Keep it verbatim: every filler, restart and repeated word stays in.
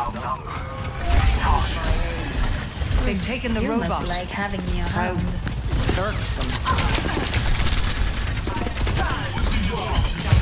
They've taken the You robot. must like having me How around. irksome.